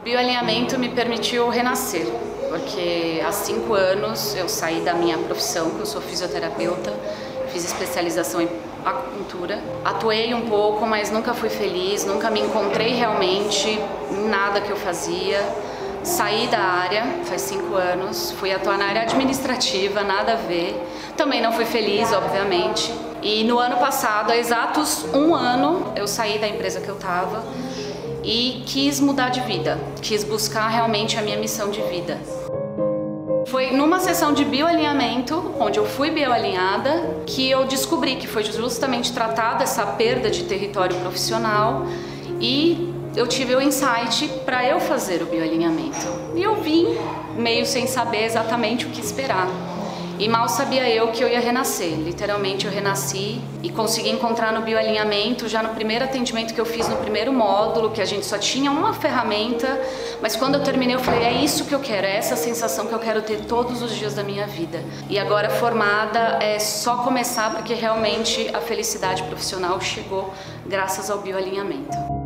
Bioalinhamento me permitiu renascer, porque há 5 anos eu saí da minha profissão, que eu sou fisioterapeuta, fiz especialização em acupuntura. Atuei um pouco, mas nunca fui feliz, nunca me encontrei realmente em nada que eu fazia. Saí da área faz 5 anos, fui atuar na área administrativa, nada a ver. Também não fui feliz, obviamente. E no ano passado, há exatos 1 ano, eu saí da empresa que eu estava e quis mudar de vida, quis buscar realmente a minha missão de vida. Foi numa sessão de bioalinhamento, onde eu fui bioalinhada, que eu descobri que foi justamente tratada essa perda de território profissional e eu tive o insight para eu fazer o bioalinhamento. E eu vim meio sem saber exatamente o que esperar. E mal sabia eu que eu ia renascer. Literalmente eu renasci e consegui encontrar no bioalinhamento, já no primeiro atendimento que eu fiz no primeiro módulo, que a gente só tinha uma ferramenta, mas quando eu terminei eu falei, é isso que eu quero, é essa sensação que eu quero ter todos os dias da minha vida. E agora formada é só começar, porque realmente a felicidade profissional chegou graças ao bioalinhamento.